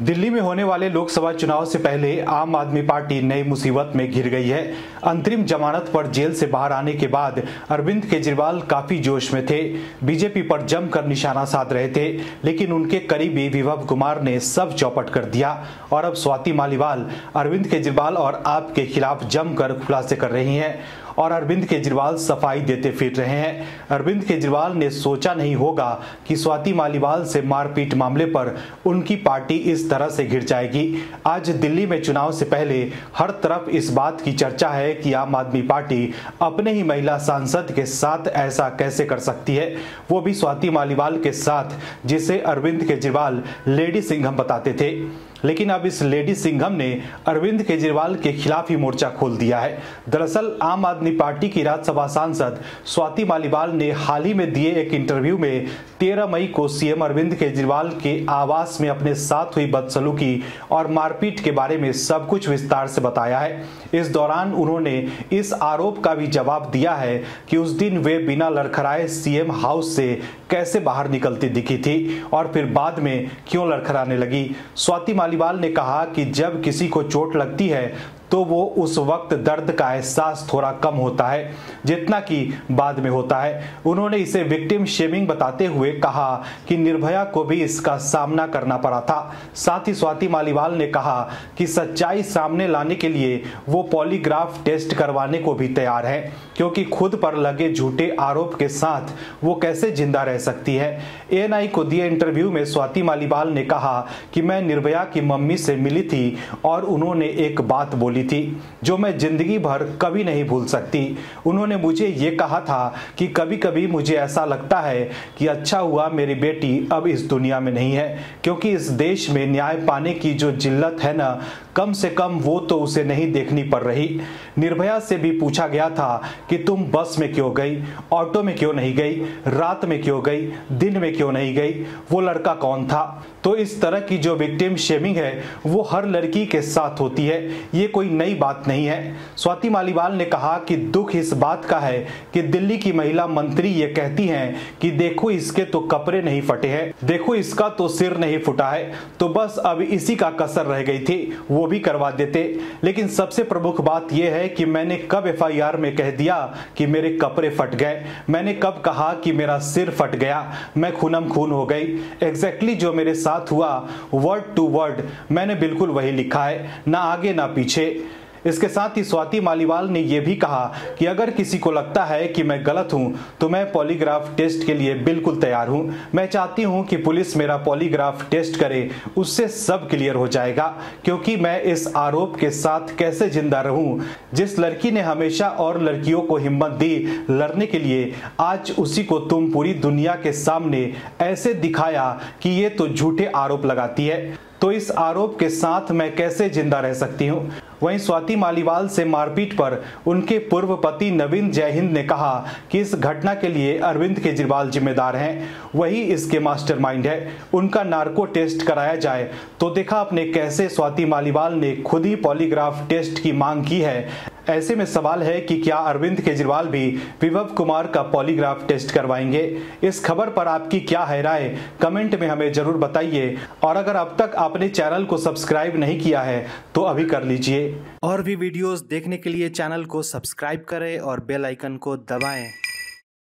दिल्ली में होने वाले लोकसभा चुनाव से पहले आम आदमी पार्टी नई मुसीबत में घिर गई है। अंतरिम जमानत पर जेल से बाहर आने के बाद अरविंद केजरीवाल काफी जोश में थे। बीजेपी पर जमकर निशाना साध रहे थे, लेकिन उनके करीबी विभव कुमार ने सब चौपट कर दिया और अब स्वाति मालीवाल अरविंद केजरीवाल और आप के खिलाफ जमकर खुलासे कर रही हैं और अरविंद केजरीवाल सफाई देते फिर रहे हैं। अरविंद केजरीवाल ने सोचा नहीं होगा कि स्वाति मालीवाल से मारपीट मामले पर उनकी पार्टी इस तरह से घिर जाएगी। आज दिल्ली में चुनाव से पहले हर तरफ इस बात की चर्चा है कि आम आदमी पार्टी अपने ही महिला सांसद के साथ ऐसा कैसे कर सकती है, वो भी स्वाति मालीवाल के साथ, जिसे अरविंद केजरीवाल लेडी सिंघम बताते थे। लेकिन अब इस लेडी सिंघम ने अरविंद केजरीवाल के खिलाफ ही मोर्चा खोल दिया है। दरअसल आम आदमी पार्टी की राज्यसभा सांसद स्वाति मालीवाल ने हाल ही में दिए एक इंटरव्यू में 13 मई को सीएम अरविंद केजरीवाल के आवास में अपने साथ हुई बदसलूकी और मारपीट के बारे में सब कुछ विस्तार से बताया है। इस दौरान उन्होंने इस आरोप का भी जवाब दिया है कि उस दिन वे बिना लड़खड़ाए सीएम हाउस से कैसे बाहर निकलती दिखी थी और फिर बाद में क्यों लड़खड़ाने लगी। स्वाति मालीवाल ने कहा कि जब किसी को चोट लगती है तो वो उस वक्त दर्द का एहसास थोड़ा कम होता है जितना कि बाद में होता है। उन्होंने इसे विक्टिम शेमिंग बताते हुए कहा कि निर्भया को भी इसका सामना करना पड़ा था। साथ ही स्वाति मालीवाल ने कहा कि सच्चाई सामने लाने के लिए वो पॉलीग्राफ टेस्ट करवाने को भी तैयार है, क्योंकि खुद पर लगे झूठे आरोप के साथ वो कैसे जिंदा रह सकती है। एएनआई को दिए इंटरव्यू में स्वाति मालीवाल ने कहा कि मैं निर्भया की मम्मी से मिली थी और उन्होंने एक बात बोली थी जो मैं जिंदगी भर कभी नहीं भूल सकती। उन्होंने मुझे ये कहा था कि कभी कभी मुझे ऐसा लगता है कि अच्छा हुआ मेरी बेटी अब इस दुनिया में नहीं है, क्योंकि इस देश में न्याय पाने की जो जिल्लत है ना, कम से कम वो तो उसे नहीं देखनी पड़ रही। निर्भया से भी पूछा गया था कि तुम बस में क्यों गई, ऑटो में क्यों नहीं गई, रात में क्यों गई, दिन में क्यों नहीं गई, वो लड़का कौन था। तो इस तरह की जो विक्टिम शेमिंग है वो हर लड़की के साथ होती है, ये कोई नई बात नहीं है। स्वाति मालीवाल ने कहा कि दुख इस बात का है कि दिल्ली की महिला मंत्री ये कहती हैं कि देखो इसके तो कपड़े नहीं फटे हैं, देखो इसका तो सिर नहीं फुटा है, तो बस अब इसी का कसर रह गई थी, वो भी करवा देते। लेकिन सबसे प्रमुख बात यह है कि मैंने कब एफआईआर में कह दिया कि मेरे कपड़े फट गए, मैंने कब कहा कि मेरा सिर फट गया, मैं खूनम खून हो गई। एग्जैक्टली जो मेरे साथ हुआ वर्ड टू वर्ड मैंने बिल्कुल वही लिखा है, ना आगे ना पीछे। इसके साथ ही स्वाति मालीवाल ने यह भी कहा कि अगर किसी को लगता है कि मैं गलत हूं तो मैं पॉलीग्राफ टेस्ट के लिए बिल्कुल तैयार हूं। मैं चाहती हूं कि पुलिस मेरा पॉलीग्राफ टेस्ट करे, उससे सब क्लियर हो जाएगा, क्योंकि मैं इस आरोप के साथ कैसे जिंदा रहूं। जिस लड़की ने हमेशा और लड़कियों को हिम्मत दी लड़ने के लिए, आज उसी को तुम पूरी दुनिया के सामने ऐसे दिखाया कि ये तो झूठे आरोप लगाती है, तो इस आरोप के साथ मैं कैसे जिंदा रह सकती हूं। वहीं स्वाति मालीवाल से मारपीट पर उनके पूर्व पति नवीन जयहिंद ने कहा कि इस घटना के लिए अरविंद केजरीवाल जिम्मेदार हैं, वही इसके मास्टरमाइंड है। उनका नार्को टेस्ट कराया जाए तो देखा आपने कैसे स्वाति मालीवाल ने खुद ही पॉलीग्राफ टेस्ट की मांग की है। ऐसे में सवाल है कि क्या अरविंद केजरीवाल भी विभव कुमार का पॉलीग्राफ टेस्ट करवाएंगे। इस खबर पर आपकी क्या है राय, कमेंट में हमें जरूर बताइए और अगर अब तक आपने चैनल को सब्सक्राइब नहीं किया है तो अभी कर लीजिए। और भी वीडियोस देखने के लिए चैनल को सब्सक्राइब करें और बेल आइकन को दबाएं।